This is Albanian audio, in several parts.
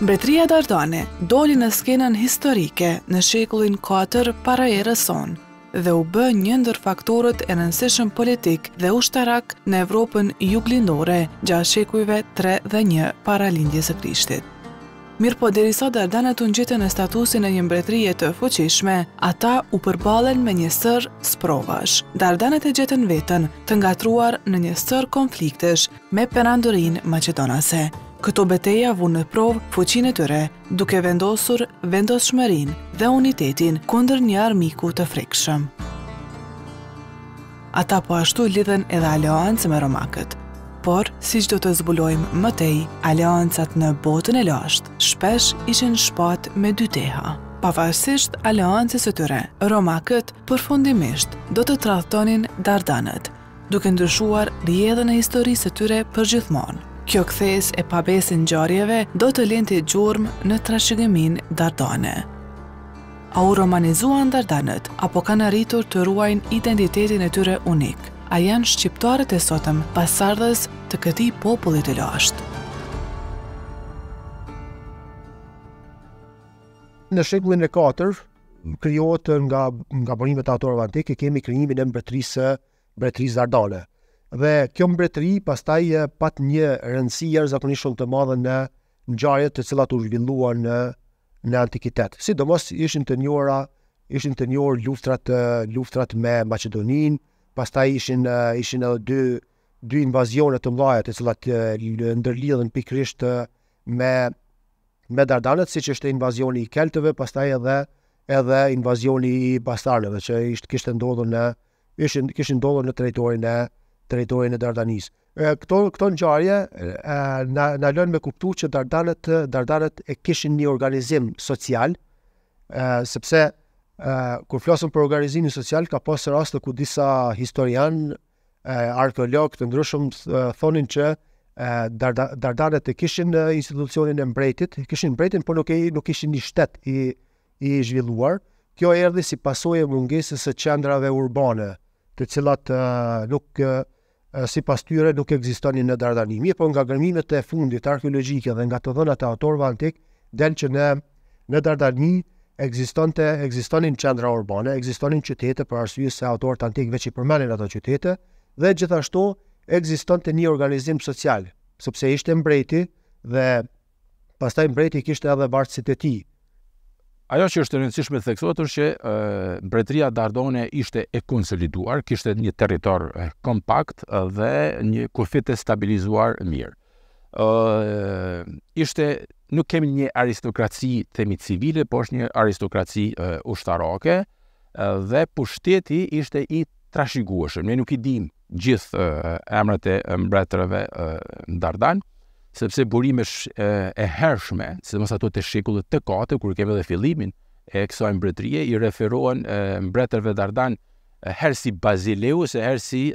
Mbretëria Dardane doli në skenën historike në shekullin 4 para erës sonë dhe u bë një ndër faktorët e rëndësishëm politik dhe ushtarak në Evropën juglindore gjatë shekujve 3 dhe 1 para lindjes së Krishtit. Mirëpo derisa Dardanët u ngjitën në statusin e një mbretërie të fuqishme, ata u përballen me një sër sprovash. Dardanët e gjetën veten të ngatruar në një sër konfliktesh me perandorinë maqedonase. Këto betejë vu në provë fuqinë e tyre, duke vendosur vendosshmërinë dhe unitetin kundër një armiku të frikshëm. Ata po ashtu lidhen edhe aleancë me romakët. Por, siç do të zbulojmë më tej, aleancat në botën e lashtë shpesh ishin shpat me dy teha. Pavarësisht aleancës së tyre, romakët përfundimisht do të tradhtonin Dardanët, duke ndryshuar rrjedhën e historisë së tyre përgjithmonë. Kjo kthes e pabesë ngjarjeve do të lente gjurmë në trashëgiminë Dardane. A u romanizuan Dardanët apo kanë arritur të ruajnë identitetin e tyre unik? A janë shqiptarët e sotëm pasardhës të këtij populli të lashtë? Në shekullin e 4 krijohet nga burimet e autorëve antik, kemi krijimin e mbretërisë Dardane. Dhe kjo mbretëri pastaj pat një rëndësi jashtëzakonisht shumë të madhe në ngjarjet të cilat u zhvilluan në antikitet. Sidomos ishin të njohur luftrat me Maqedoninë, pastaj ishin edhe dy invazione të mëdha të cilat ndërlidhen pikërisht me Dardanët, siç ishte invazioni i keltëve, pastaj edhe invazioni i bastarnëve që kishin ndodhur në territorin e Dardanisë. Këto ngjarje na lënë me kuptu që Dardanët e kishin një organizim social, sepse kur flasim për organizimin social, ka pasur raste ku disa historian, arkeolog të ndryshëm thonin që Dardanët e kishin institucionin e mbretit, kishin mbretin, por nuk kishin një shtet i zhvilluar. Kjo erdhi si pasojë e mungesës së qendrave urbane, të cilat sipas tyre nuk ekzistonin në Dardani. Mirë, po nga gërmimet e fundit arkeologjike dhe nga të dhënat e autorëve antik, del që në Dardani ekzistonin qendra urbane, ekzistonin qytete, për arsye se autorët antik veç i përmendin ato qytete, dhe gjithashtu ekzistonte një organizim social, sepse ishte mbreti dhe pastaj mbreti kishte edhe varësitë e tij. Ajo që është e rëndësishme të theksohet është që mbretëria Dardane ishte e konsoliduar, kishte një territor kompakt dhe një kufit të stabilizuar mirë. Nuk kemi një aristokraci themi civile, por është një aristokraci ushtarake dhe pushteti ishte i trashëgueshëm. Ne nuk i dim gjithë emrat e mbretërave Dardan, sepse burimesh e hershme, sidomos ato të shekullit të 4, kur kemi edhe fillimin e kësaj mbretërie, i referohen mbretërve Dardan herë si Basileus e herë si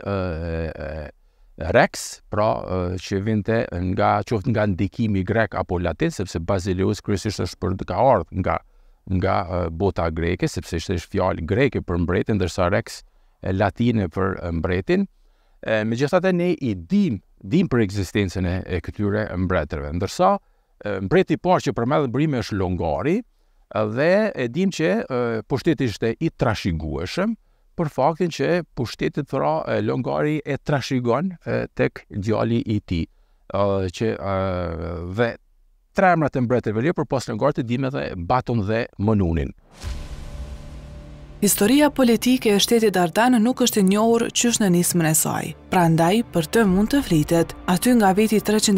Rex, pra që vinte qoftë nga ndikimi grek apo latin, sepse Basileus kryesisht është ka ardhur nga bota greke, sepse ishte fjalë greke për mbretin, ndërsa Rex latine për mbretin. Megjithatë ne i dim për ekzistencën e këtyre mbretërve, ndërsa mbreti i parë që përmendet burime është Longari, dhe e dim që pushteti ishte i trashëgueshëm për faktin që pushtetit Longari e trashëgon tek djali i tij, dhe tre emrat e mbretërve lirë përpas Longarit e dim edhe Baton dhe Mënunin. Historia politike e shtetit Dardan nuk është e njohur qysh në nismën e saj. Prandaj, për të mund të flitet aty nga viti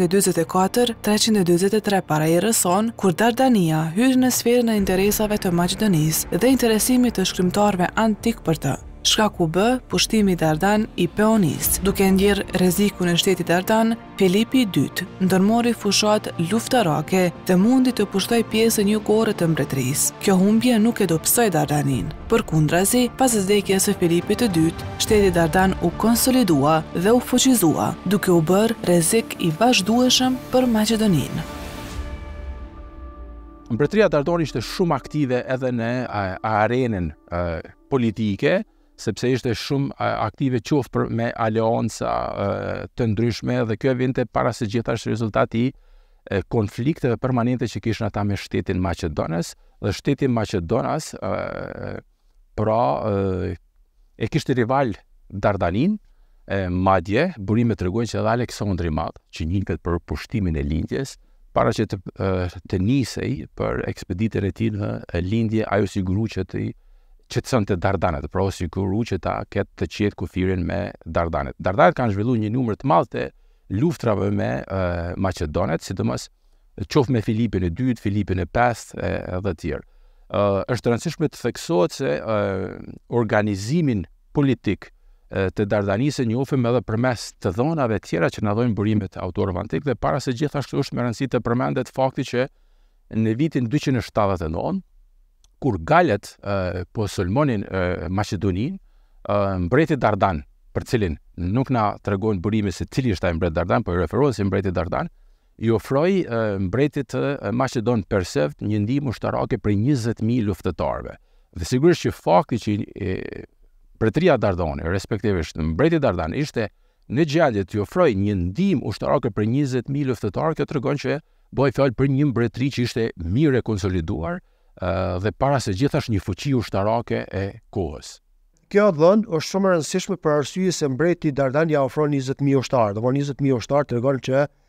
344-343 para erës sonë, kur Dardania hyri në sferën e interesave të Maqedonisë dhe interesimit të shkrimtarëve antik për të. Shkaku bë pushtimi Dardan i Peonis. Duke ndjerë rrezikun e shtetit Dardan, Filipi II ndërmori fushat luftarake dhe mundi të pushtoj pjesën jugore të mbretërisë. Kjo humbje nuk e dobësoi Dardanin. Përkundrazi, pas vdekjes së Filipit të II, shteti Dardan u konsolidua dhe u fuqizua, duke u bërë rrezik i vazhdueshëm për Maqedoninë. Mbretëria Dardan ishte shumë aktive edhe në arenën politike, sepse ishte shumë aktive qoftë me aleanca të ndryshme, dhe kjo vinte para se gjithashtu rezultati konflikteve permanente që kishin ata me shtetin Maqedonas, dhe shteti Maqedonas e kishte rival Dardanin, madje burimet tregojnë që edhe Aleksandri i Madh, që njihet për pushtimin e lindjes, para që të nisej për ekspeditën e tij në lindje, ajo siguru që të qetësonte Dardanet, pra siguru që ta ketë të qetë kufirin me Dardanet. Dardanet kanë zhvilluar një numër të madh të luftrave me Maqedonet, sidomos qoftë me Filipin e dytë, Filipin e pestë edhe të tjerë. Është rëndësishme të theksohet se organizimin politik të Dardanisë njohim edhe përmes të dhënave tjera që na dhojnë burimet e autorëve antik, dhe para se gjithashtu është me rëndësi të përmendet fakti që në vitin 279, kur Galet po sulmonin Maqedoninë, mbreti Dardan, për cilin nuk na tregojnë burime se cili është ai mbret Dardan, po i referohet si mbreti Dardan, i ofroi mbretit të Maqedon Persevt një ndihmë ushtarake për 20.000 luftëtarëve. Dhe sigurisht që fakti që Mbretëria Dardani, respektivisht mbreti Dardan, ishte në gjendje të ofrojë një ndihmë ushtarake për 20.000 luftëtarë, kjo tregon që bëhej fjalë për një mbretëri që ishte mirë e konsoliduar dhe para se gjithashtu një fuqi ushtarake e kohës. Kjo dhënë është shumë e rëndësishme për arsye se mbreti Dardan ja ofron 20.000 ushtarë. Domthonë 20.000 ushtarë tregon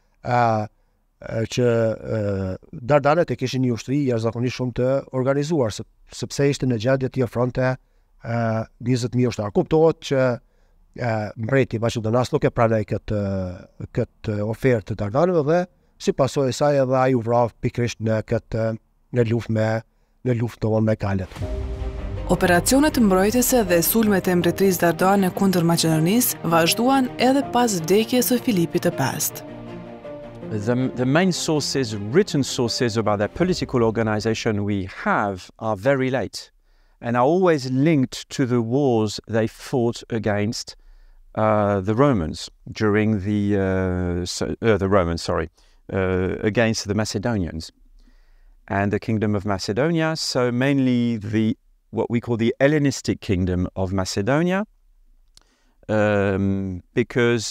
që Dardanet e kishin një ushtri jashtëzakonisht shumë të organizuar, sepse ishte në gjendje të ofronte 20.000 ushtarë. Kuptohet që mbreti Maqedonas nuk e pranoi këtë ofertë të Dardanëve dhe si pasojë e saj edhe ai u vrau pikërisht në luftë me Galet. Operacionet mbrojtëse dhe sulmet e mbretërisë Dardane kundër Maqedonisë vazhduan edhe pas vdekjes së Filipit të Pestë. The main sources, written sources about their political organization we have are very late and are always linked to the wars they fought against the Romans during against the Macedonians and the Kingdom of Macedonia. So mainly what we call the Hellenistic Kingdom of Macedonia, because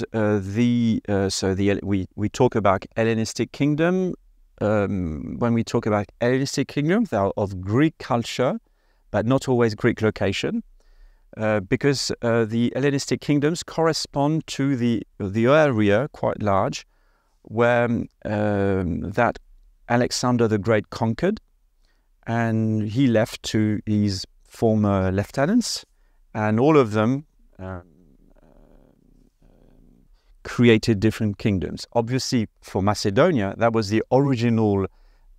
we talk about Hellenistic Kingdom. When we talk about Hellenistic Kingdom, they are of Greek culture, but not always Greek location, because the Hellenistic kingdoms correspond to the area, quite large, where that Alexander the Great conquered, and he left to his former lieutenants, and all of them created different kingdoms. Obviously, for Macedonia, that was the original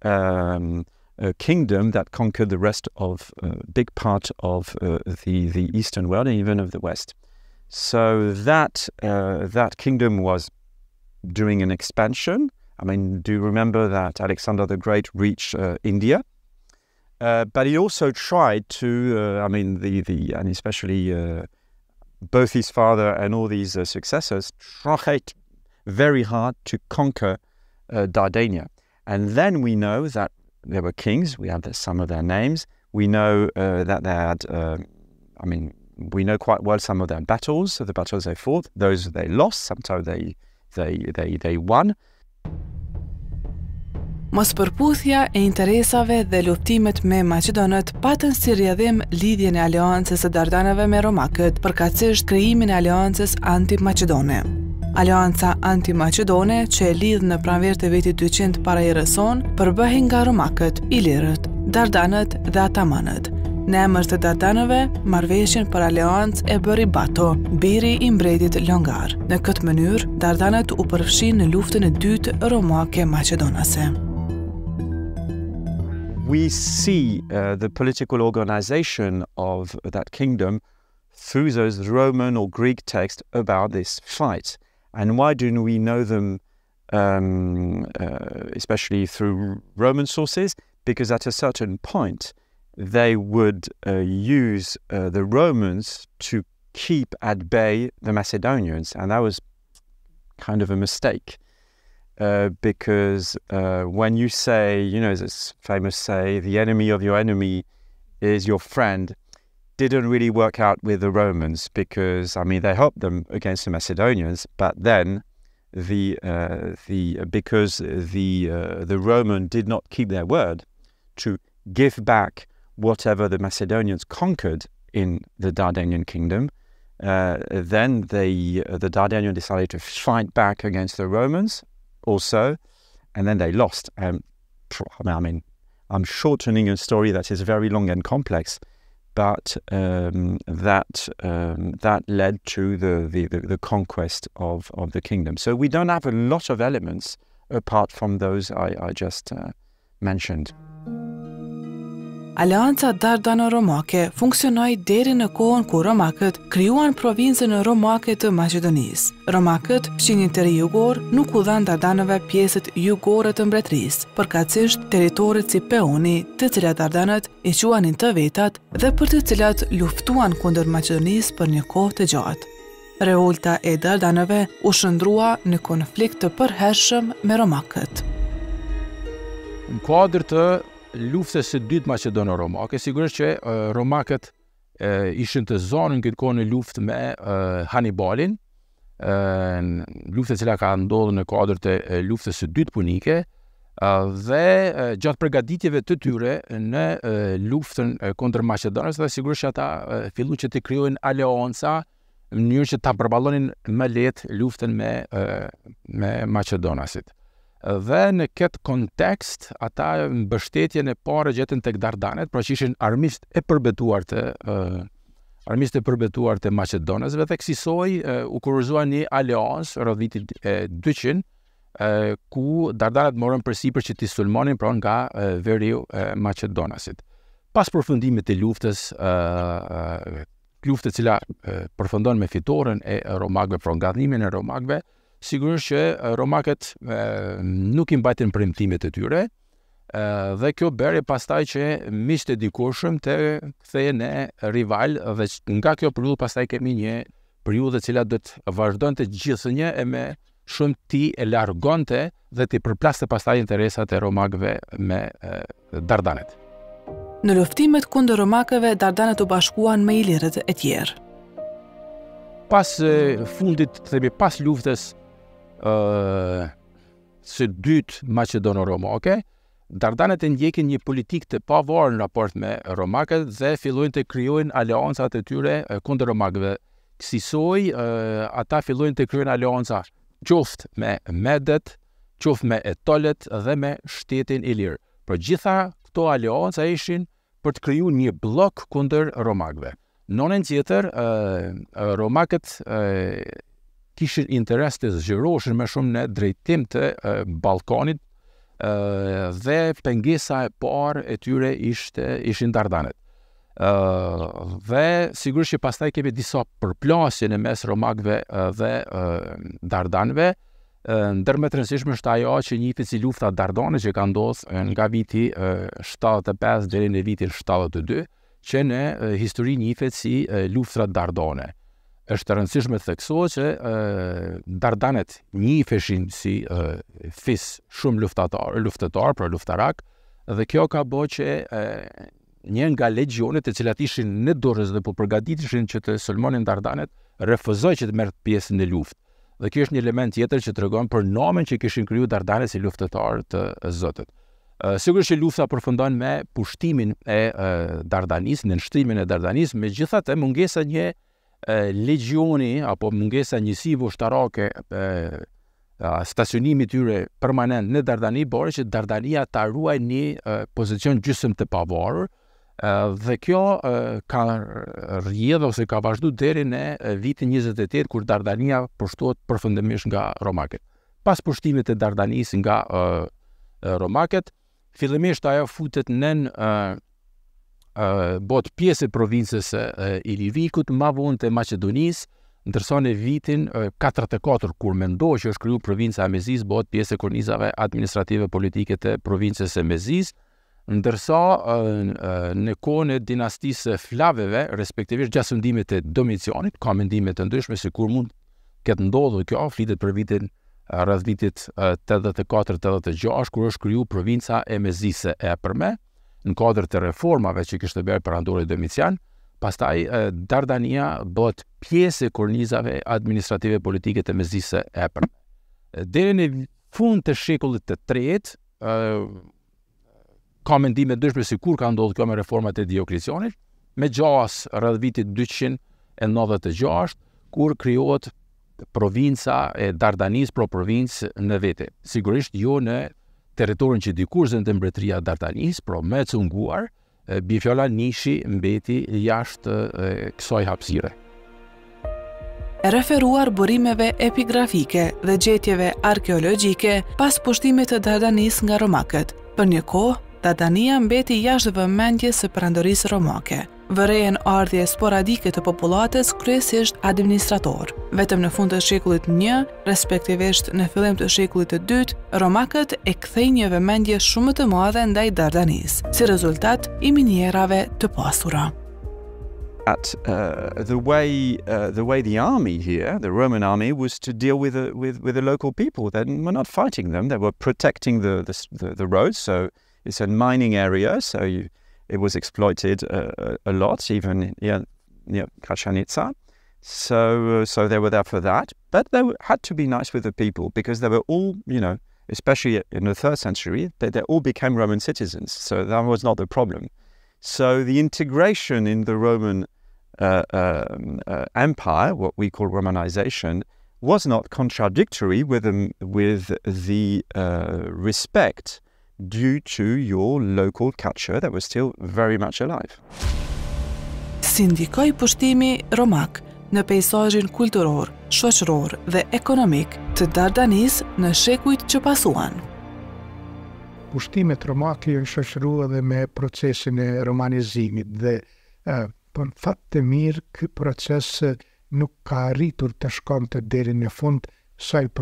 kingdom that conquered the rest of big part of the Eastern world and even of the West. So that kingdom was doing an expansion. I mean, do you remember that Alexander the Great reached India? But he also tried to, and especially both his father and all these successors tried very hard to conquer Dardania. And then we know that there were kings, we have some of their names, we know that they had, we know quite well some of their battles, the battles they fought, those they lost, sometimes they won. Mos përputhja e interesave dhe luftimet me Maqedonët patën si rrjedhim lidhjen e aleancës së Dardanëve me romakët, përkatësisht krijimin e aleancës anti-maqedone. Aleanca anti-maqedone, që e lidh në pranverë të vitit 200 para erës sonë, përbëhej nga romakët, ilirët, Dardanët dhe atamanët. Në emër të Dardanëve, marrëveshjen për aleancë e bëri Bato, biri i mbretit Longar. Në këtë mënyrë, Dardanët u përfshin në luftën e dytë romake maqedonase. We see the political organization of that kingdom through those Roman or Greek texts about this fight. And why do we know them, especially through Roman sources? Because at a certain point, they would use the Romans to keep at bay the Macedonians. And that was kind of a mistake. Because when you say, this famous say, the enemy of your enemy is your friend, didn't really work out with the Romans because, they helped them against the Macedonians, but then because the Roman did not keep their word to give back whatever the Macedonians conquered in the Dardanian kingdom, then the Dardanians decided to fight back against the Romans also, and then they lost. I mean, I'm shortening a story that is very long and complex, but that led to the conquest of the kingdom. So we don't have a lot of elements apart from those I just mentioned. Aleanca Dardano-Romake funksionoi deri në kohën kur Romakët krijuan provincën Romake të Maqedonisë. Romakët, fqinjin të jugor, nuk u dhanë Dardanëve pjesët jugore të mbretërisë, përkatësisht territoret si Peoni, të cilat Dardanët i quanin të vetat dhe për të cilat luftuan kundër Maqedonisë për një kohë të gjatë. Revolta e Dardanëve u shndrua në konflikt të përhershëm me Romakët. Në kuadër të luftës së dytë maqedono-romake, sigurisht që Romakët ishin të zonë në këtë kohë në luftë me Hannibalin, luftë e cila ka ndodhur në kuadër të luftës së dytë punike, dhe gjatë përgatitjeve të tyre në luftën kundër Maqedonës, dhe sigurisht që ata filluan që të krijojnë aleanca në mënyrë që ta përballonin më lehtë luftën me Maqedonasit. Dhe në këtë kontekst, ata mbështetjen e parë gjetën tek Dardanet, pra që ishin armiqt e përbetuar të Maqedonësve, dhe kësaj u kurrizua një aleancë rreth vitit 200, ku Dardanet morën përsipër që t'i sulmonin pra nga veriu Maqedonasit. Pas përfundimit të luftës, luftë e cila përfundon me fitoren e Romakëve, pra ngadhnimin e Romakëve, sigurisht që Romakët nuk i mbajtën premtimet e tyre, dhe kjo bëri pastaj që miqtë e dikurshëm të kthehen në rival, dhe nga kjo periudhë pastaj kemi një periudhë e cila do të vazhdonte gjithnjë e me shumë ti e largonte dhe ti përplaste pastaj interesat e Romakëve me Dardanet. Në luftimet kundër Romakëve, Dardanet u bashkuan me ilirët e tjerë. Pas fundit, themi pas luftës së dytë maqedono-romake, Dardanet e ndjekin një politikë të pavarur në raport me Romakët dhe fillojnë të krijojnë aleancat e tyre kundër Romakëve. Kësaj ata fillojnë të krijojnë aleanca qoftë me Medet, qoftë me Etolet dhe me shtetin Ilir. Por gjitha këto aleanca ishin për të krijuar një blok kundër Romakëve. Në anën tjetër, Romakët kishin interes të zgjeroheshin më shumë në drejtim të Ballkanit, dhe pengesa e parë e tyre ishin Dardanet. Dhe sigurisht që pastaj kemi disa përplasje në mes Romakëve dhe Dardanëve, ndër më të rëndësishme është ajo që njihet si lufta Dardane, që ka ndodhur nga viti 75 deri në vitin 72, që në histori njihet si luftra Dardane. Është rëndësishme të theksohet që Dardanet njiheshin si fis shumë luftëtar, pra luftarak, dhe kjo ka bërë që një nga legjionet e cilat ishin në dorës dhe po përgatiteshin që të sulmonin Dardanet, refuzoi që të merrte pjesë në luftë. Dhe kjo është një element tjetër që tregon për namen që kishin krijuar Dardanet si luftëtar të Zotit. Sigurisht që lufta përfundon me pushtimin e Dardanisë, në nshtrimin e Dardanisë, megjithatë mungesa një legioni apo mungesa njësive ushtarake, stacionimi tyre permanent në Dardani bëri që Dardania ta ruajë një pozicion gjysmë të pavarur, dhe kjo ka rrjedhur ose ka vazhduar deri në vitin 28 kur Dardania pushtohet përfundimisht nga Romakët. Pas pushtimit të Dardanisë nga Romakët, fillimisht ajo futet nën bot pjesë e provincës Ilirikut, ma vonë të Maqedonisë, ndërsa në vitin 44 kur mendohet që është krijuar provinca e Mezis, bëhet pjesë e kornizave administrative politike të provincës së Mezis, ndërsa në kohën e dinastisë Flaveve, respektivisht gjatë sundimit të Domicianit, ka mendime të ndryshme se kur mund ketë ndodhur kjo, flitet për vitin rreth vitit 84-86 kur është krijuar provinca e Mezisë e Epërme, në kuadër të reformave që kishte bërë perandori Domician. Pastaj Dardania bëhet pjesë e kornizave administrative politike të Mezisë e Epërme. Deri në fund të shekullit të tretë, ka mendime ndryshme se kur ka ndodhur kjo me reformat e Dioklecianit, me gjas rreth vitit 296, kur krijohet provinca e Dardanis, provincë në vete. Sigurisht jo në territorin që dikur ishte mbretëria Dardanis, por me cunguar, bjefjala Nishi mbeti jashtë kësaj hapësire. E referuar burimeve epigrafike dhe gjetjeve arkeologjike pas pushtimit të Dardanis nga romakët. Për një kohë, Dardania mbeti jashtë vëmendjes së perandorisë romake. Vërejën ardhje sporadike të popullatës kryesisht administrator. Vetëm në fund të shekullit I, respektivisht në fillim të shekullit të II, romakët e kthejnë një vëmendje shumë të madhe ndaj Dardanis, si rezultat i minierave të pasura. The way the army here, the Roman army, was to deal with the local people. They were not fighting them; they were protecting the roads. So it's a mining area, so it was exploited a lot, even near Kachanica. So they were there for that. But they had to be nice with the people because they were all, especially in the 3rd century, they all became Roman citizens. So that was not the problem. So the integration in the Roman empire, what we call Romanization, was not contradictory with the respect due to your local culture that was still very much alive. Si ndikoi pushtimi romak në peizazhin kulturor, shoqëror dhe ekonomik të Dardanis në shekujt që pasuan? Pushtimet romake janë shoqëruar edhe me procesin e romanizimit dhe për fat të mirë ky proces nuk ka arritur të shkonte deri në fund sa i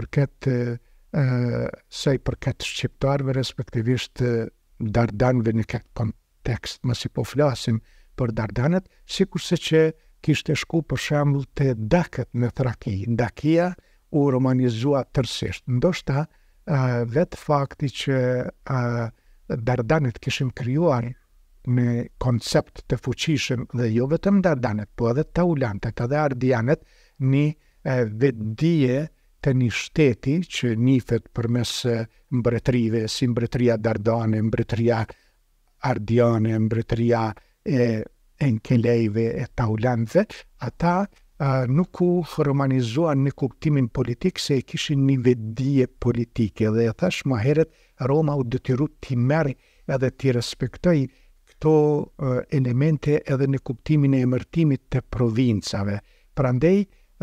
përket shqiptarëve, respektivisht Dardanëve në këtë kontekst, mos i po flasim për Dardanët, sikurse që kishte shku për shembull te Dakët në Thraki. Dakia u romanizua tërësisht. Ndoshta vetë fakti që Dardanët kishin krijuar në koncept të fuqishëm dhe jo vetëm Dardanët, po edhe Taulantët edhe Ardianët, një vetdije të një shteti që nifet përmes mbretërive, si mbretëria Dardane, mbretëria Ardiane, mbretëria e Enkelejve e Taulantëve, ata nuk u romanizuan në kuptimin politik se e kishin një vetdije politike dhe thash më herët Roma u detyru t'i merr edhe t'i respektoj këto elemente edhe në kuptimin e emërtimit të provincave. Prandaj,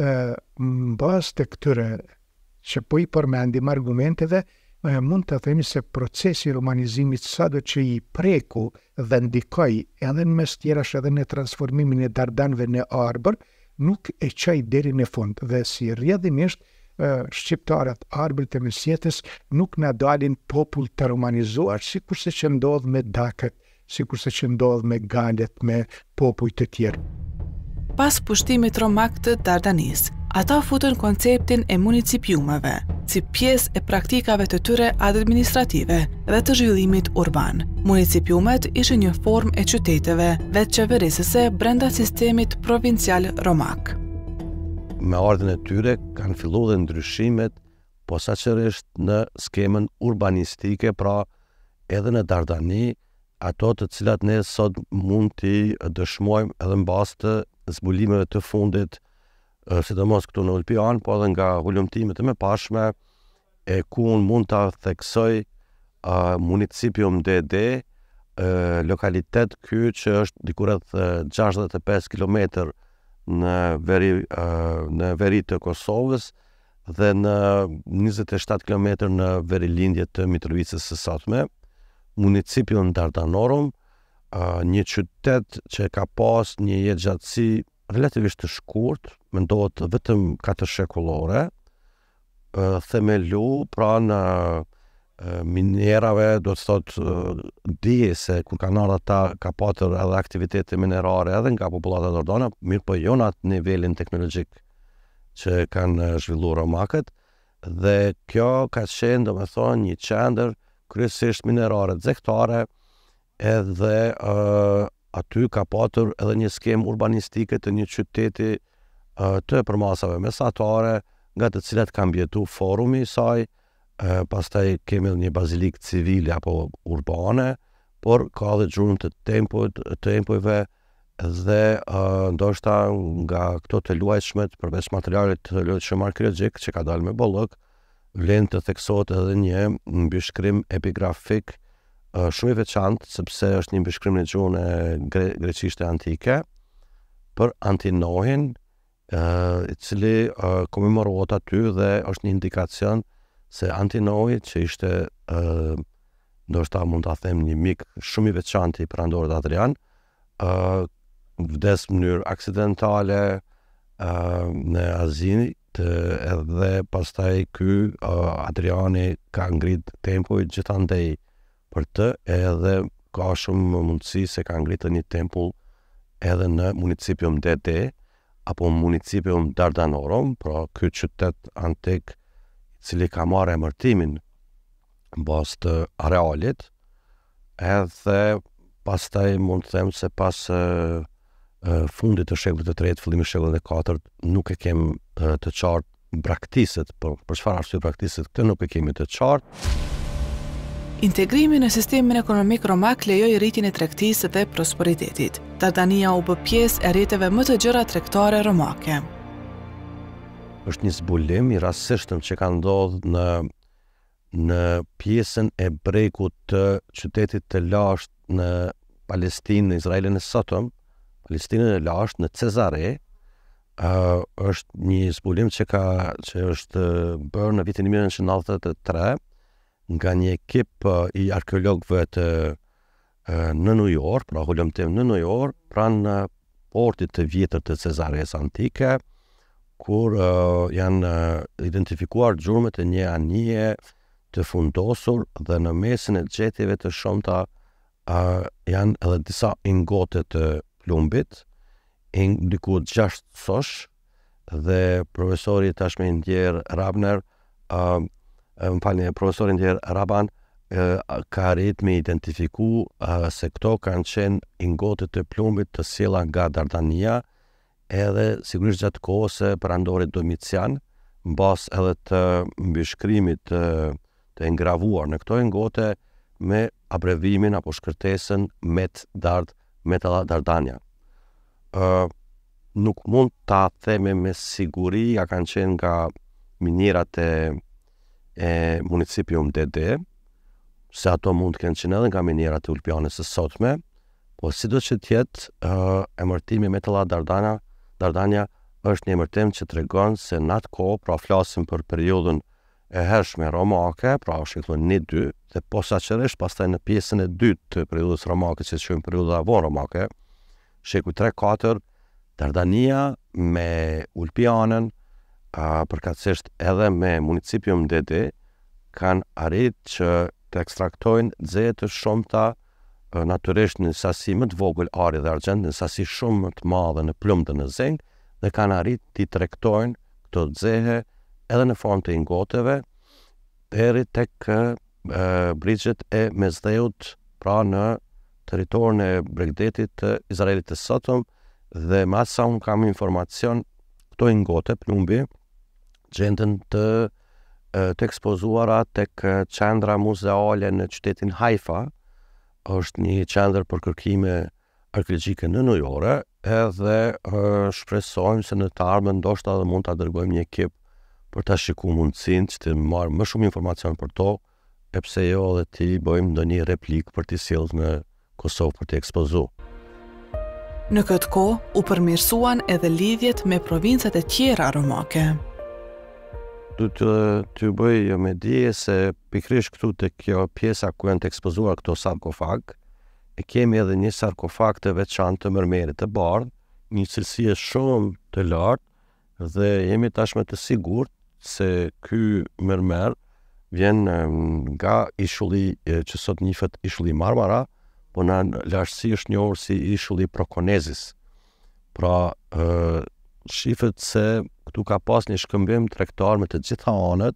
mbas të këtyre që po i përmendim argumenteve, mund të themi se procesi i romanizimit sado që i preku dhe ndikoi edhe në mes tjerash edhe në transformimin e Dardanëve në arbër, nuk e qaj deri në fund dhe si rrjedhimisht shqiptarët arbërit e mesjetës nuk na dalin popull të romanizuar, sikurse që ndodh me Dakët, sikurse që ndodh me Galet, me popull të tjerë. Pas pushtimit romak të Dardanis, ata futën konceptin e municipiumeve, si pjesë e praktikave të tyre administrative dhe të zhvillimit urban. Municipiumet ishin një formë e qyteteve vetë qeverisëse brenda sistemit provincial romak. Me ardhen e tyre kanë filluar dhe ndryshimet posaçërisht në skemën urbanistike, pra edhe në Dardani, ato të cilat ne sot mund t'i dëshmojmë edhe mbas të zbulimeve të fundit, sidomos këtu në Ulpian, po edhe nga hulumtimet e mëparshme, ku unë mund ta theksoj municipium DD, lokalitet ky që është diku rreth 65 km në veri të Kosovës dhe në 27 km në verilindje të Mitrovicës së sotme. Municipium Dardanorum, një qytet që ka pas një jetëgjatësi relativisht të shkurt, mendohet vetëm 4 shekullore, themelu pranë minierave, do të thotë dije se kur kanë ardhur ata ka patur edhe aktivitete minerare edhe nga popullata dardane, mirë po jo në atë nivelin teknologjik që kanë zhvilluar romakët, dhe kjo ka qenë domethënë një qendër kryesisht minerare zektare, edhe aty ka patur edhe një skemë urbanistike të një qyteti të përmasave mesatare nga të cilat ka mbjetu forumi i saj, pastaj kemi një bazilikë civile apo urbane, por ka dhe gjurmë të tempojve dhe ndoshta nga këto të luajshmet, përveç materialet të luajshëm arkeologjik që ka dalë me bollëk, vlen të theksohet edhe një mbishkrim epigrafik shumë i veçantë, sepse është një mbishkrim në gjuhën e greqishte antike për Antinohin, i cili komemorohet aty dhe është një indikacion se Antinohi, që ishte ndoshta mund ta them një mik shumë i veçantë i perandorit Adrian, vdes në mënyrë aksidentale në Azi, edhe pastaj ky Adriani ka ngrit tempull gjithandej për të, edhe ka shumë mundësi se ka ngritur një tempull edhe në municipium Dede apo municipium Dardanorum, pra ky qytet antik i cili ka marrë emërtimin bazë të arealit, edhe pastaj mund të them se pas fundit të shekullit të tretë, fillimit të shekullit të katërt, nuk e kem të qartë braktisët, për çfarë arsye braktisët, këtë nuk e kemi të qartë. Integrimi në sistemin ekonomik romak lejoi rritjen e tregtisë dhe prosperitetit. Dardania u bë pjesë e rrjeteve më të gjera tregtare romake. Është një zbulim i rastësishëm që ka ndodhur në pjesën e brekut të qytetit të lashtë në Palestinë, në Izraelin e sotëm, Palestinën e lashtë në Cezare, është një zbulim që është bërë në vitin 1993 nga një ekip i arkeologëve në New York, pra hulumtim në New York, pranë portit të vjetër të Cezares antike, kur janë identifikuar gjurmët e një anije të fundosur dhe në mesin e gjetjeve të shumta janë edhe disa ingote të plumbit, diku 6 sosh, dhe profesori tashmë Ndjer Rabner, profesori Ndjer Raban ka arrit me identifiku se këto kanë qenë ingote të plumbit të sjella nga Dardania, edhe sigurisht gjatë kohës së perandorit Domician, mbas edhe të mbishkrimit të engravuar në këto ingote me abrevimin apo shkërtesën Metalla Dardania. Nuk mund ta themi me siguri a kanë qenë nga minierat e municipium Dede, se ato mund të kenë qenë edhe nga minierat e Ulpianës së sotme, po sido që tjetë emërtimi Metalla Dardania është një emërtim që tregon se në atë kohë, pra flasim për periudhën e hershme romake, pra shekullin 1-2, dhe posaçërisht pastaj në pjesën e dytë të periudhës romake, që quhen periudha von-romake, shekulli 3-4, Dardania me Ulpianën, përkatësisht edhe me municipium Dede, kanë arrit që të ekstraktojnë dzeje të shumta, natyrisht në sasi më të vogël ari dhe argjend, në sasi shumë më të madhe në plumb dhe në zinc, dhe kanë arrit t'i tregtojnë këto dzehe edhe në formë të ingoteve deri tek brigjet e Mesdheut, pra në territorin e Bregdetit të Izraelit të sotëm, dhe më sa unë kam informacion, këto ingote plumbi gjenden të ekspozuara tek qendra muzeale në qytetin Haifa, është një qendër për kërkime arkeologjike në New York, edhe shpresojmë se në të ardhmen ndoshta edhe mund ta dërgojmë një ekip për ta shikuar mundësinë që të marrë më shumë informacion për to, e pse jo edhe ti bëjmë ndonjë replik për t'i sjellë në Kosovë për t'i ekspozuar. Në këtë kohë u përmirësuan edhe lidhjet me provincat e tjera romake. Du të bëj me dije se pikrisht këtu të kjo pjesa ku janë të ekspozuar këto sarkofag, e kemi edhe një sarkofag të veçantë të mërmerit të bardhë, një cilësie shumë të lartë, dhe jemi tashmë të sigurt se ky mërmer vjen nga ishulli që sot njihet ishulli Marmara, po në lartësi është njohur si ishulli Prokonezis. Pra, shifet se këtu ka pas një shkëmbim tregtar me të gjitha anët,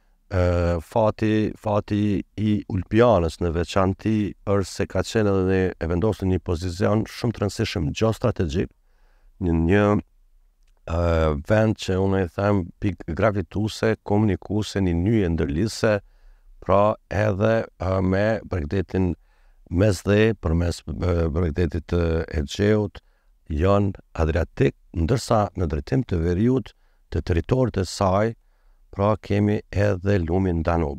fati i Ulpianës në veçanti është se ka qenë edhe e vendosur në një pozicion shumë të rëndësishëm gjeostrategjik, një vend që unë e them pikë gravituse, komunikuse, një nyje ndërlidhse, pra edhe me bregdetin mesdhe, përmes bregdetit të Egjeut, Jon Adriatik, ndërsa në drejtim të veriut të territorit të saj, pra kemi edhe lumin Danub.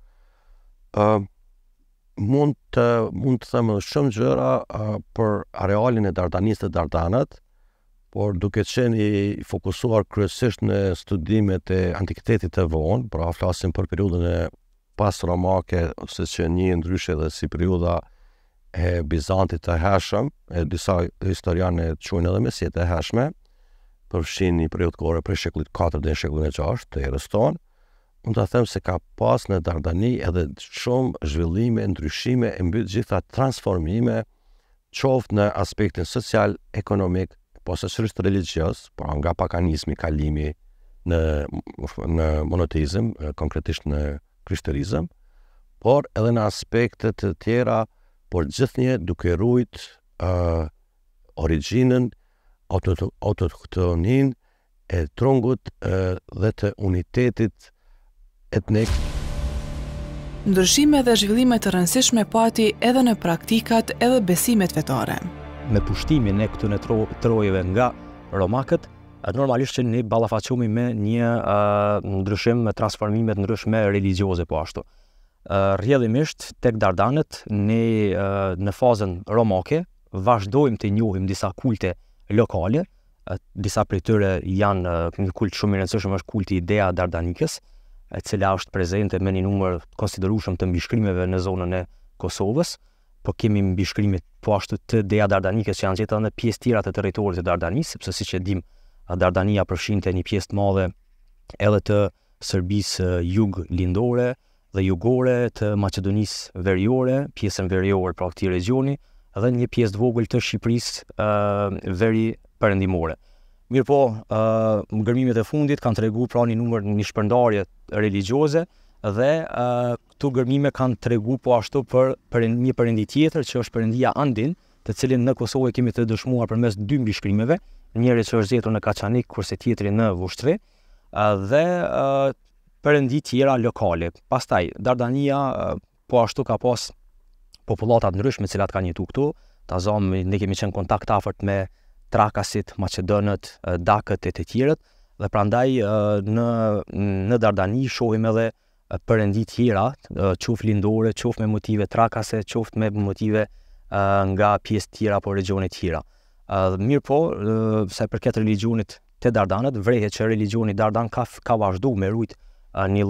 Mund të them shumë gjëra për arealin e Dardanisë të Dardanët, por duke qenë i fokusuar kryesisht në studimet e antikitetit të vonë, pra flasim për periudhën e pas romake, ose që një ndryshe dhe si periudha e Bizantit të hershëm, disa historianë e quajnë edhe mesjet e hershme, përfshin një periudhë kohore prej shekullit 4 dhe shekullit 6 të erës tonë, unë të them se ka pas në Dardani edhe shumë zhvillime, ndryshime, e mbi gjitha transformime, qoftë në aspektin social, ekonomik, posaçërisht religios, pra nga paganizmi, kalimi në monoteizëm, konkretisht në krishterizëm, por edhe në aspektet të tjera, por gjithnjë duke ruajt origjinën, autohtonin e trungut dhe të unitetit etnik. Ndryshime dhe zhvillime të rëndësishme pati edhe në praktikat edhe besimet fetare. Me pushtimin e këtyre trojeve nga romakët, normalisht që ne ballafaqohemi me një ndryshim, me transformime të ndryshme religjioze po ashtu. Rrjedhimisht tek Dardanët ne në fazën romake vazhdojmë të njohim disa kulte lokale, disa prej tyre janë një kult shumë i rëndësishëm është kulti i Dea Dardanikës, e cila është prezente me një numër konsiderueshëm të mbishkrimeve në zonën e Kosovës, po kemi mbishkrime po ashtu të Dea Dardanikës që janë gjetur në pjesë tjera të territorit të Dardanisë, sepse siç e dim, Dardania përfshinte një pjesë të madhe edhe të Serbisë jug-lindore dhe jugore, të Maqedonisë veriore, pjesën veriore pra këtij regjoni, dhe një pjesë të vogël të Shqipërisë veri perëndimore. Mirëpo, ngërmimet e fundit kanë treguar pra një shpërndarje religjioze dhe këto ngërmime kanë treguar po ashtu për një perëndi tjetër që është perëndia Andin, të cilin në Kosovë kemi të dëshmuar përmes dy mbishkrimeve, njëri që është gjetur në Kaçanik kurse tjetri në Vushtri, dhe perëndi tjera lokale. Pastaj Dardania po ashtu ka pas popullata të ndryshme të cilat kanë jetuar këtu. Ne kemi qenë kontakt afërt me Trakasit, Maqedonët, Dakët e të tjerët, dhe prandaj në Dardani shohim edhe perëndi tjera, qoftë lindore, qoftë me motive trakase, qoftë me motive nga pjesë tjera apo regjone tjera. Mirëpo, sa i përket religionit të Dardanët, vrehet që religioni Dardan ka vazhduar me rujt një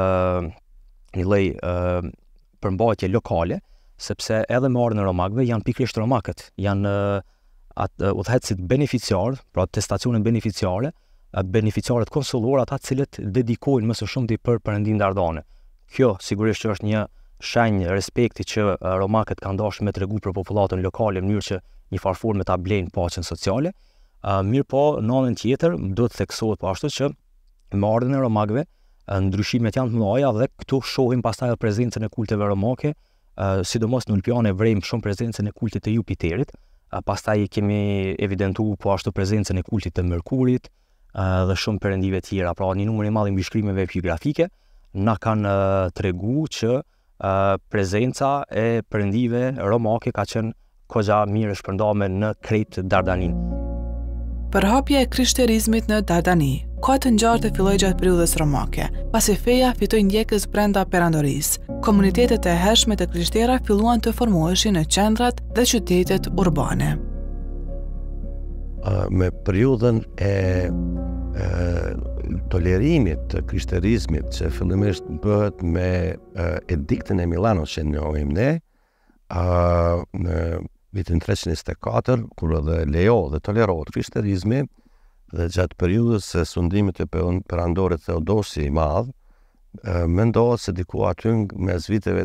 lloj përmbajtje lokale, sepse edhe me ardhmën e romakëve janë pikërisht romakët, janë udhëhecit beneficiar, pra të stacionet beneficiare, beneficiarët konsullor, ata cilët dedikojnë më së shumti për perëndin Dardane. Kjo sigurisht që është një shenjë respekti që romakët kanë dashur me tregu për popullatën lokale në mënyrë që një farforme ta blejnë paqen sociale. Mirëpo, në anën tjetër, duhet theksohet po ashtu që me ardhmën e romakëve ndryshimet janë të mëdha dhe këtu shohim pastaj prezencën e kulteve romake, sidomos në Ulpiane vrejmë shumë prezencën e kultit të Jupiterit, pastaj kemi evidentuar po ashtu prezencën e kultit të Merkurit dhe shumë perëndive tjera, pra një numër i madh i mbishkrimeve epigrafike na kanë treguar që prezenca e perëndive romake ka qenë goxha mirë shpërndarme në krejt Dardanin. Përhapja e krishterizmit në Dardani ka të ngjartë filloi gjatë periudhës romake, pasi feja fitoi ndjekës brenda perandorisë. Komunitetet e hershme të krishtera filluan të formoheshin në qendrat dhe qytetet urbane. Me periudhën e tolerimit të krishterizmit që fillimisht bëhet me ediktin e Milanos që njohim ne, në vitin 324, kur edhe lejo dhe tolerohet krishterizmi, dhe gjatë periudhës së sundimit të perandorit Theodosi i Madh, mendohet se diku aty mes viteve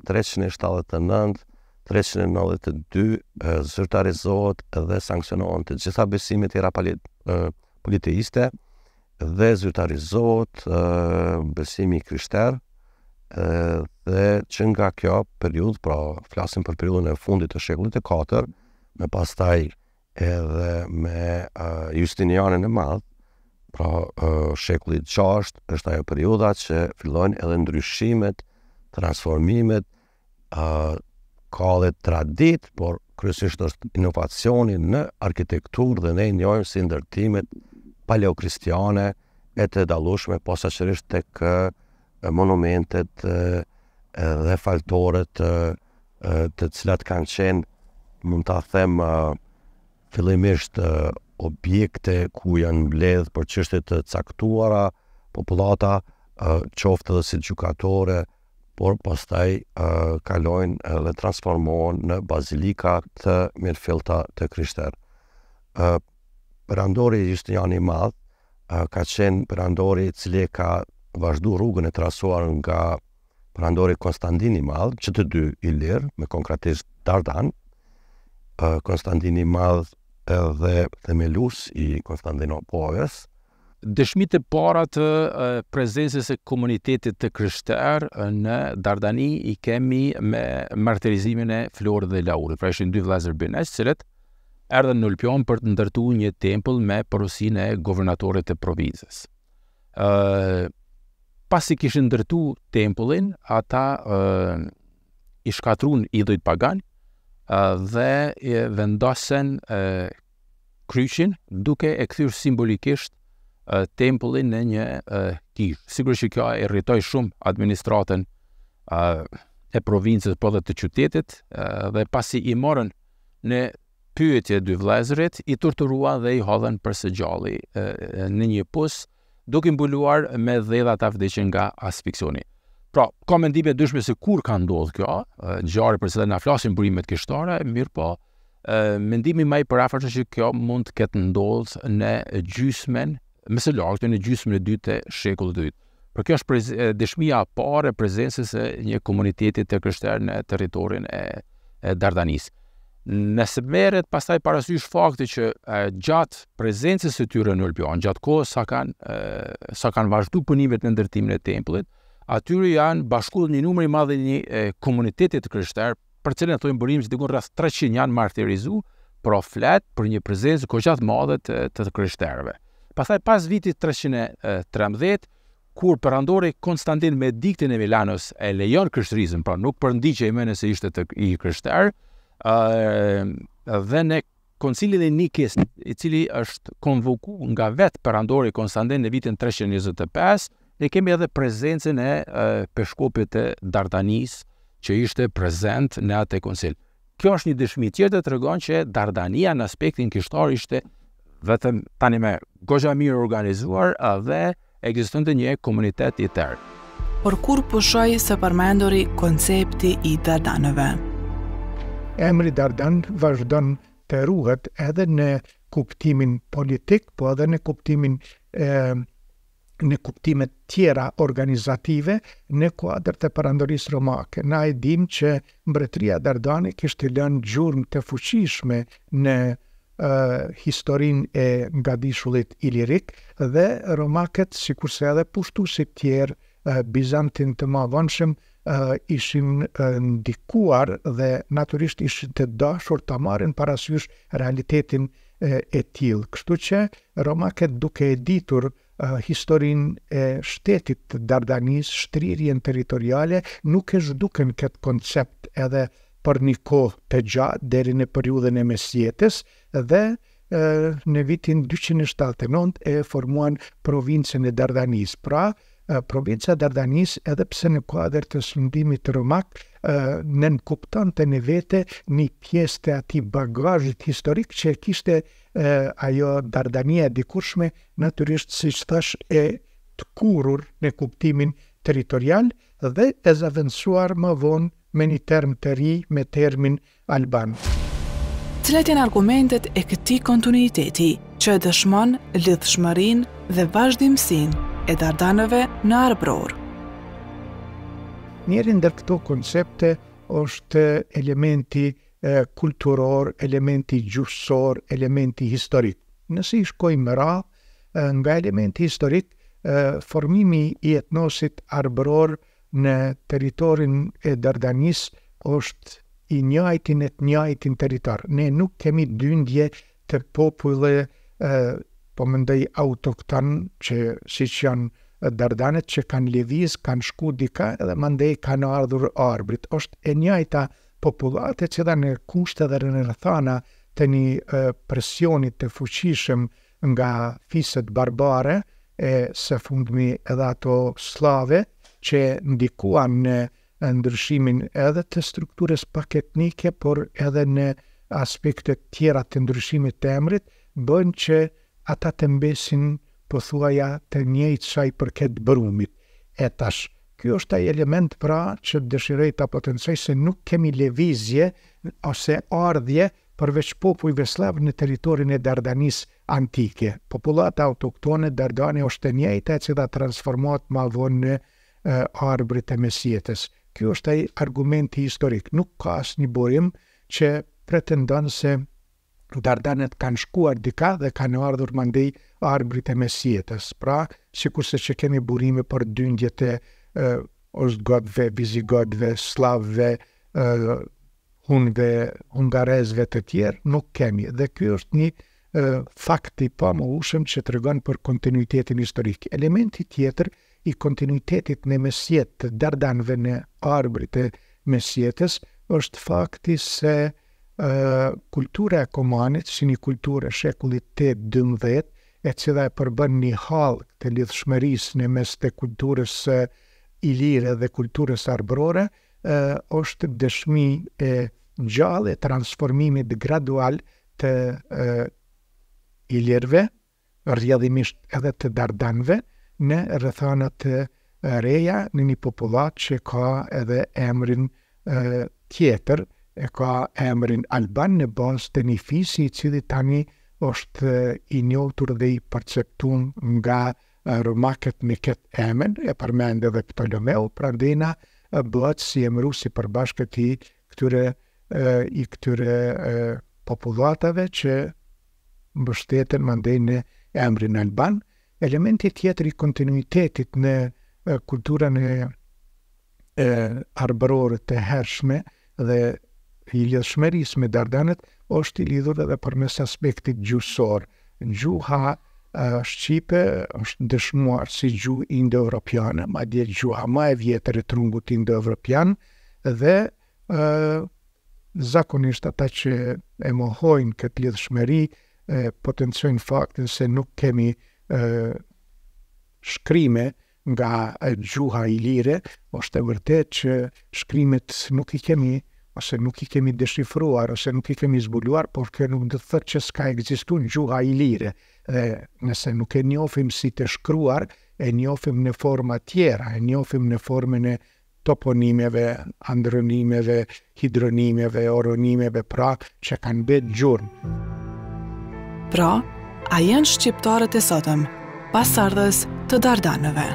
379-392 zyrtarizohet dhe sanksionohen të gjitha besimet tjera politeiste dhe zyrtarizohet besimi krishter, dhe që nga kjo periudhë, pra flasim për periudhën e fundit të shekullit të 4, me pastaj edhe me Justinianin e Madh, pra shekulli 6 është ajo periudha që fillojnë edhe ndryshimet, transformimet, ka edhe tradit, por kryesisht është inovacioni në arkitekturë dhe ne njohim si ndërtimet paleokristiane e të dallueshme posaçërisht tek monumentet dhe faltoret të cilat kanë qenë, mund ta them, fillimisht objekte ku janë mbledh për çështje të caktuara, popullata, qoftë edhe si gjykatore, por pastaj kalojnë dhe transformohen në bazilika të mirëfillta të krishterë. Perandori Justiniani i Madh ka qenë perandori i cili ka vazhdu rrugën e trasuar nga perandori Konstantin i Madh, që të dy i lirë, me konkretisht Dardan. Konstantin i Madh edhe themelus i Konstantinopolis. Dëshmitë e para të prezencës së komunitetit të krishterë në Dardani i kemi me martirizimin e Florit dhe Laurit. Pra ishin dy vëllezër bineq, të cilët erdhën në Ulpion për të ndërtuar një tempull me porosinë e guvernatorit të provincës. Pasi kishin ndërtuar tempullin, ata i shkatruan idhujt pagan dhe vendosen kryqin duke e kthyer simbolikisht tempullin në një kishë. Sigurisht që kjo e rritoi shumë administratën e provincës po dhe të qytetit, dhe pasi i morën në pyetje dy vëllezërit, i torturuan dhe i hodhën për së gjalli në një pus, duke mbuluar me dhedha ta vdeqën nga asfiksioni. Pra, ka mendime dyshme se kur ka ndodhur kjo, ngjarje për cilën na flasin burimet kishtare, mirë po, mendimi më i paraafërshëm që kjo mund të ketë ndodhur në gjysmën më së lartë, në gjysmën e dytë të shekullit të dytë. Por kjo është dëshmia e parë e prezencës së një komuniteti të krishterë në territorin e Dardanisë. Nëse merret pastaj parasysh fakti që gjatë prezencës së tyre në Ulpion, gjatë kohës sa kanë vazhduar punimet në ndërtimin e tempullit, atyre janë bashkuar një numër i madh një komuniteti të krishterë, për cilën thojnë burim që diku rreth 300 janë martirizuar, profet për një prezencë goxha të madhe të krishterëve. Pastaj pas vitit 313, kur perandori Konstantin me ediktin e Milanos e lejon krishtërizën, pra nuk përndiqej më nëse ishte i krishterë, dhe në Koncilin e Nikis, i cili është konvokuar nga vetë perandori Konstantin në vitin 325, ne kemi edhe prezencën e peshkopit të Dardanisë që ishte prezent në atë koncil. Kjo është një dëshmi tjetër që tregon që Dardania në aspektin kishtar ishte vetëm tani me goxha mirë organizuar dhe ekzistonte një komunitet i tërë. Por kur pushoi së përmenduri koncepti i Dardanëve? Emri Dardan vazhdon të ruhet edhe në kuptimin politik, po edhe në kuptimin në kuptimet tjera organizative në kuadër të perandorisë romake. Na e dim që mbretëria Dardani kishte lënë gjurmë të fuqishme në historinë e ngadishullit ilirik dhe romakët, sikurse edhe pushtuesit tjerë bizantin të mëvonshëm, ishin ndikuar dhe natyrisht ishin të dashur të marrin parasysh realitetin e tillë. Kështu që romakët, duke e ditur historinë e shtetit të Dardanisë, shtrirjen territoriale, nuk e zhduken këtë koncept edhe për një kohë të gjatë deri në periudhën e mesjetës dhe në vitin 279 e formuan provincën e Dardanisë. Pra, provinca Dardanisë, edhe pse në kuadër të sundimit romak, nënkuptonte në vete një pjesë të atij bagazhit historik që kishte ajo Dardania e dikurshme, natyrisht siç thash e të kurur në kuptimin territorial dhe e zavendësuar më vonë me një term të ri, me termin Alban. Cilat janë argumentet e këtij kontinuiteti që dëshmon lidhshmërinë dhe vazhdimsinë e Dardanëve në arbror? Njëri ndër këto koncepte është elementi kulturor, elementi gjuhësor, elementi historik. Nëse i shkojmë më radhë nga elementi historik, formimi i etnosit arbror në territorin e Dardanisë është i njëjtin e të njëjtin territor. Ne nuk kemi dyndje të populle po mendoj autokton që siç janë Dardanet që kanë lëviz, kanë shku dika edhe mandej kanë ardhur arbrit. Është e njëjta populatë që në kushte dhe në rrethana të një presionit të fuqishëm nga fiset barbare e së fundmi edhe ato slave që ndikuan në ndryshimin edhe të strukturës pak etnike, por edhe në aspektet tjera të ndryshimit të emrit, bëjnë që ata të mbesin pothuaja të njëjtë sa i përket brumit. E tash, ky është ai element pra që dëshiroj ta potencoj se nuk kemi lëvizje ose ardhje përveç popujve slav në territorin e Dardanis antike. Populata autoktone Dardani është e njëjta e cila transformohet më vonë në arbrit e Mesjetës. Ky është ai argumenti historik. Nuk ka asnjë burim që pretendon se Dardanet kanë shkuar dika dhe kanë ardhur mandej arbrit e Mesjetës. Pra, sikurse që kemi burime për dyndjet e ostgotëve, vizigotëve, slavëve, hunve, hungarezëve të tjerë, nuk kemi. Dhe ky është një fakt i pamohshëm që tregon për kontinuitetin historik. Elementi tjetër i kontinuitetit në mesjet të Dardanëve në arbrit e Mesjetës është fakti se kultura e Komanit, si një kulturë e shekullit 8-12, e cila e përbën një hallë të lidhshmërisë në mes të kulturës ilire dhe kulturës arbrore, është dëshmi e gjallë e transformimit gradual të ilirëve, rrjedhimisht edhe të Dardanëve, në rrethana të reja në një popullat që ka edhe emrin tjetër, e ka emrin Alban në bazë të një fisi i cili tani është i njohur dhe i perceptuar nga romakët me këtë emër, e përmend edhe Ptolomeu, prandaj bëhet si emëruesi i përbashkët i këtyre popullatave që mbështeten mandej në emrin Alban. Elementi tjetër i kontinuitetit në kulturën e arbrore të hershme dhe i lidhshmërisë me Dardanet është i lidhur edhe përmes aspektit gjuhësor. Gjuha shqipe është dëshmuar si gjuhë indo-europiane, madje gjuha më e vjetër e trungut indo-europian, dhe zakonisht ata që e mohojnë këtë lidhshmëri potenciojnë faktin se nuk kemi shkrime nga gjuha ilire. Është e vërtet që shkrimet nuk i kemi deshifruar ose nuk i kemi zbuluar, por kjo nuk do të thotë që s'ka ekzistuar gjuha ilire. Dhe nëse nuk e njohim si të shkruar, e njohim në forma tjera, e njohim në formën e toponimeve, andronimeve, hidronimeve, oronimeve, pra që kanë bërë gjurmë. Pra, a janë shqiptarët e sotëm, pasardhës të Dardanëve?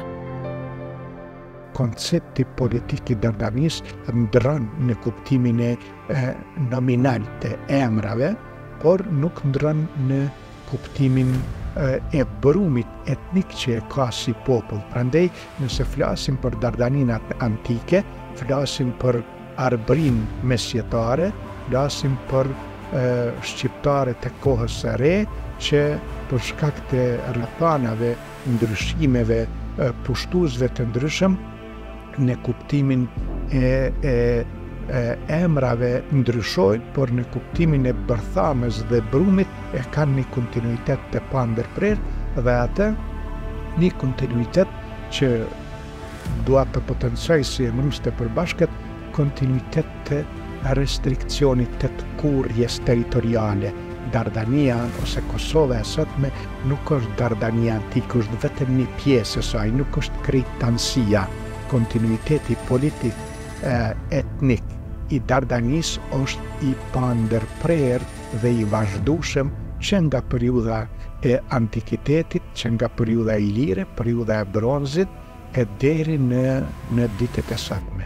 Koncepti politik i Dardanis ndron në kuptimin e nominal të emrave, por nuk ndron në kuptimin e brumit etnik që e ka si popull. Prandaj, nëse flasim për Dardanin antike, flasim për arbrin mesjetare, flasim për shqiptare të kohës së re, që për shkak të rrethanave, ndryshimeve, pushtuesve të ndryshëm, në kuptimin e emrave ndryshojnë, por në kuptimin e bërthamës dhe brumit e kanë një kontinuitet të pandërprer, dhe atë një kontinuitet që dua të potencoj si emërues të përbashkët, kontinuitet të restrikcionit të kurrjes territoriale. Dardania ose Kosova e sotme nuk është Dardania antik, është vetëm një pjesë e saj, nuk është krejt anësia. Kontinuiteti politik etnik i Dardanis është i pandërprer dhe i vazhdueshëm që nga periudha e antikitetit, që nga periudha ilire, periudha e bronzit, e deri në ditët e sotme.